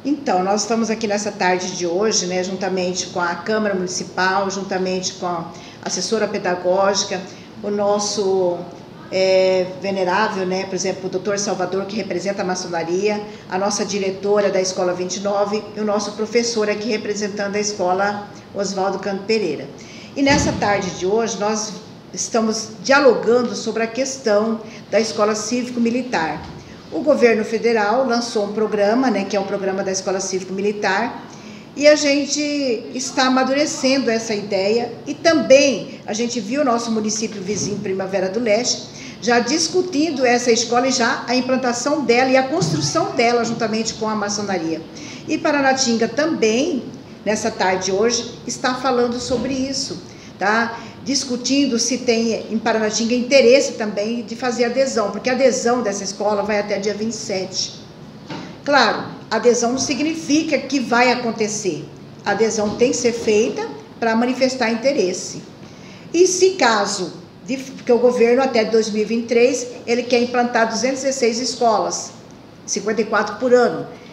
Então, nós estamos aqui nessa tarde de hoje, né, juntamente com a Câmara Municipal, juntamente com a assessora pedagógica, o nosso venerável, né, por exemplo, o doutor Salvador, que representa a maçonaria, a nossa diretora da Escola 29 e o nosso professor aqui representando a Escola Oswaldo Canto Pereira. E nessa tarde de hoje, nós estamos dialogando sobre a questão da Escola Cívico-Militar. O governo federal lançou um programa, né, que é o programa da Escola Cívico-Militar, e a gente está amadurecendo essa ideia e também a gente viu o nosso município vizinho, Primavera do Leste, já discutindo essa escola e já a implantação dela e a construção dela juntamente com a maçonaria. E Paranatinga também, nessa tarde de hoje, está falando sobre isso, tá? Discutindo se tem em Paranatinga interesse também de fazer adesão, porque a adesão dessa escola vai até dia 27. Claro, adesão não significa que vai acontecer. A adesão tem que ser feita para manifestar interesse. E se caso, porque o governo até 2023, ele quer implantar 216 escolas, 54 por ano.